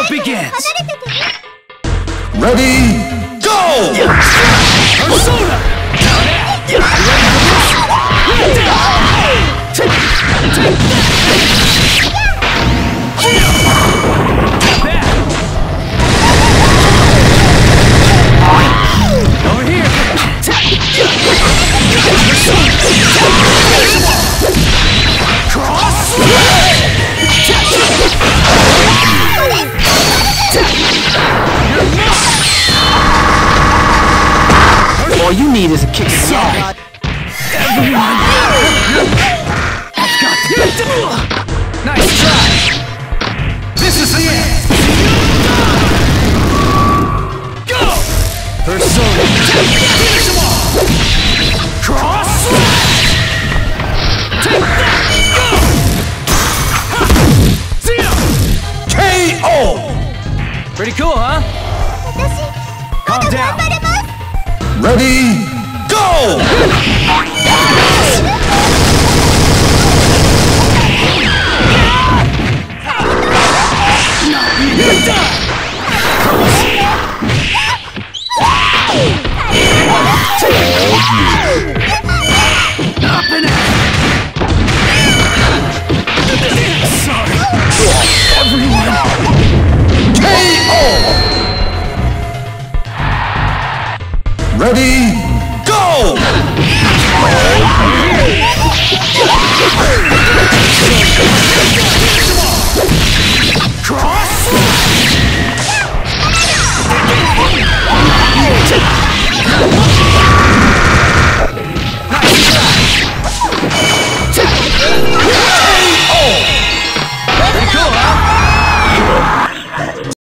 begins. Ready, go! Persona! Over here! Cross! All you need is a kick. Sorry. Everyone. I've got to. Nice try. This is the end. Go. Persona. Finish them all. Cross. Take that. Go. See ya. KO. Pretty cool, huh? Calm down. Ready, go! You're done! Up and out! Sorry, everyone! KO! Ready, go! Cross!